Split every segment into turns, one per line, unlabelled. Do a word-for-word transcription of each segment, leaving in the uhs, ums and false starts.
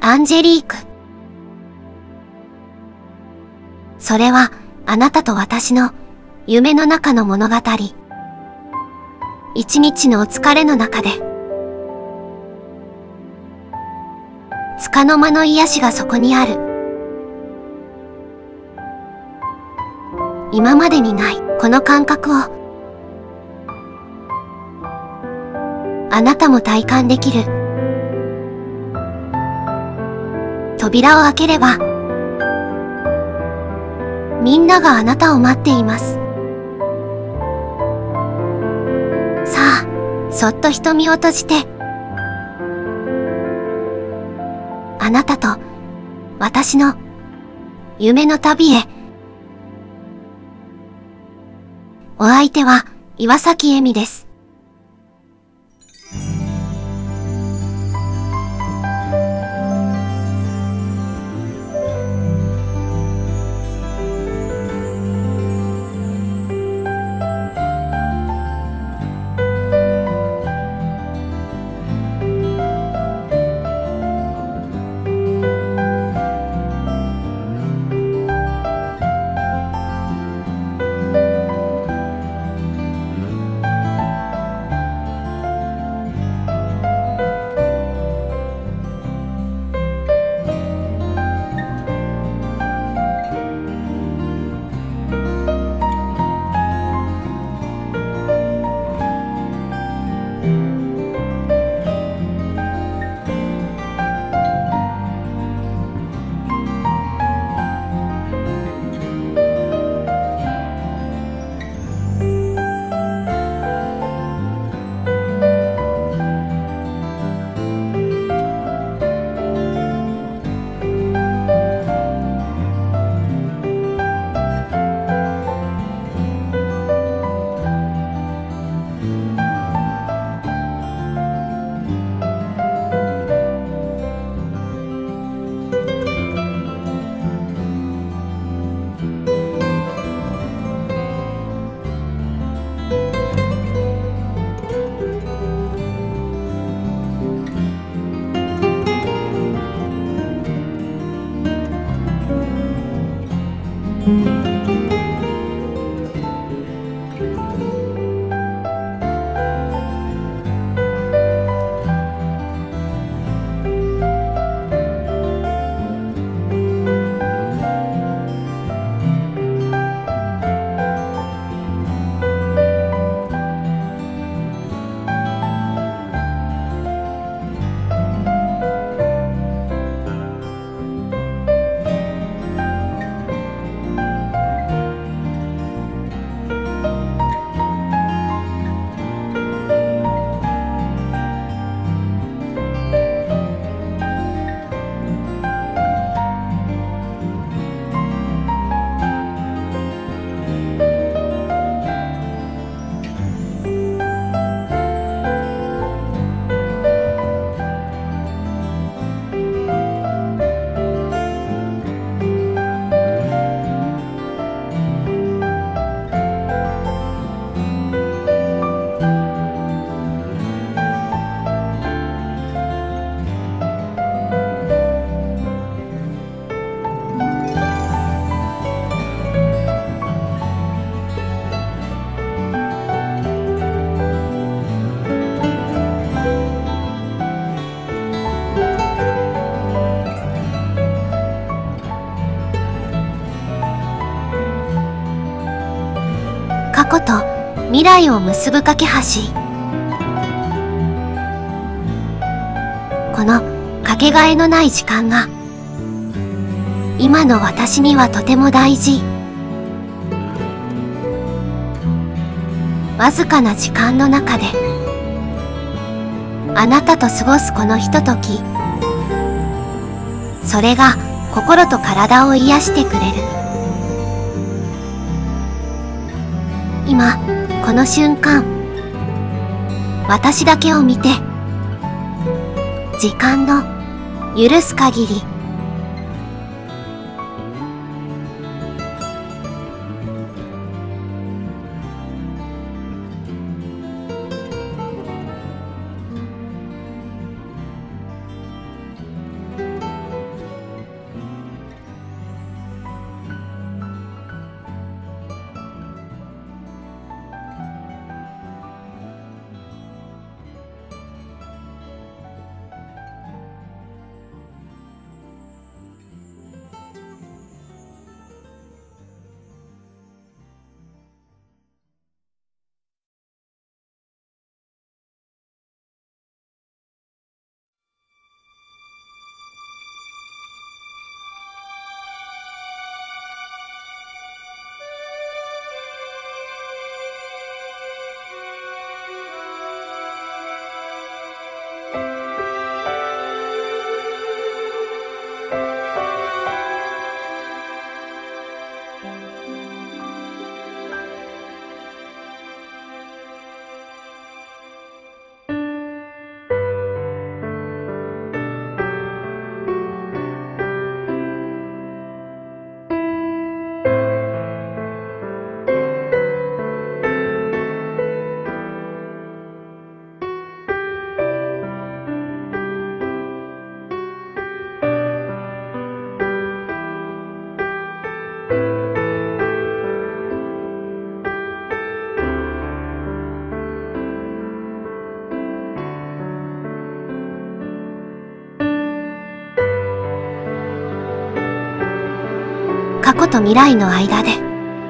アンジェリーク。それはあなたと私の夢の中の物語。一日のお疲れの中で、束の間の癒しがそこにある。今までにないこの感覚をあなたも体感できる。扉を開ければみんながあなたを待っています。さあ、そっと瞳を閉じて、あなたと私の夢の旅へ。お相手は岩崎恵美です。過去と未来を結ぶ架け橋。このかけがえのない時間が今の私にはとても大事。わずかな時間の中であなたと過ごすこのひととき、それが心と体を癒してくれる。今この瞬間、私だけを見て、時間の許す限り過去と未来の間で、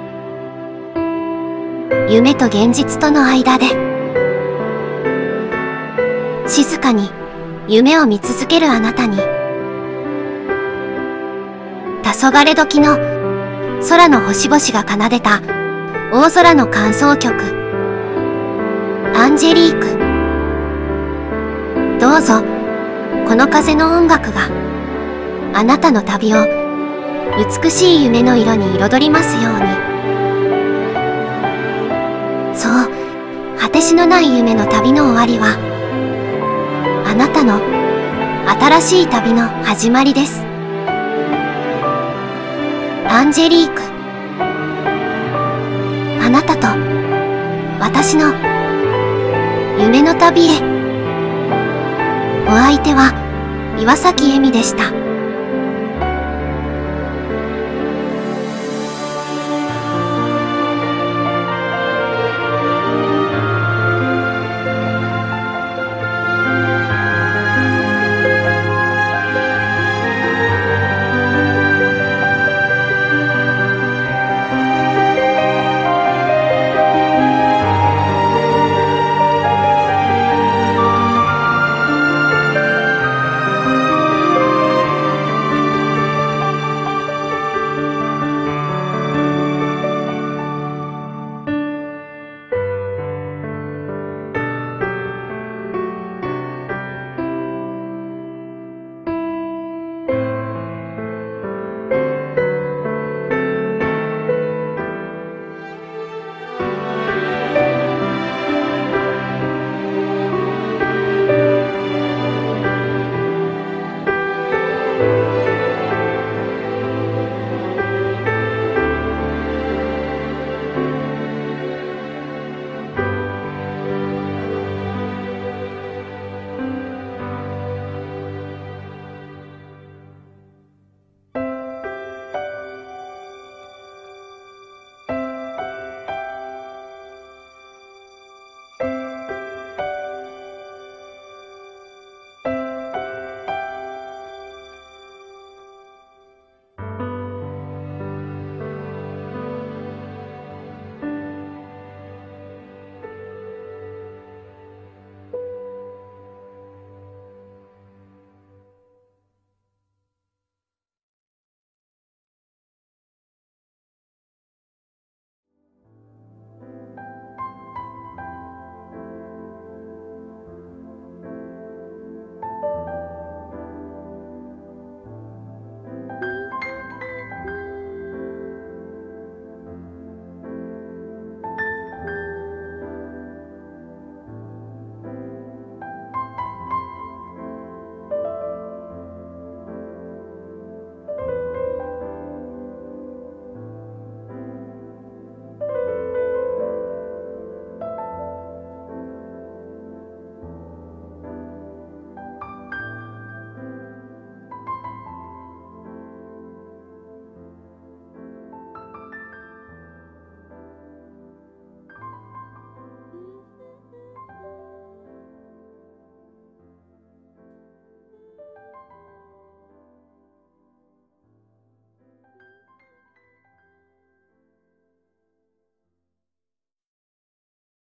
夢と現実との間で、静かに夢を見続けるあなたに、黄昏時の空の星々が奏でた大空の間奏曲、アンジェリーク。どうぞ、この風の音楽があなたの旅を美しい夢の色に彩りますように。そう、果てしのない夢の旅の終わりは、あなたの新しい旅の始まりです。アンジェリーク。あなたと私の夢の旅へ。お相手は岩崎恵美でした。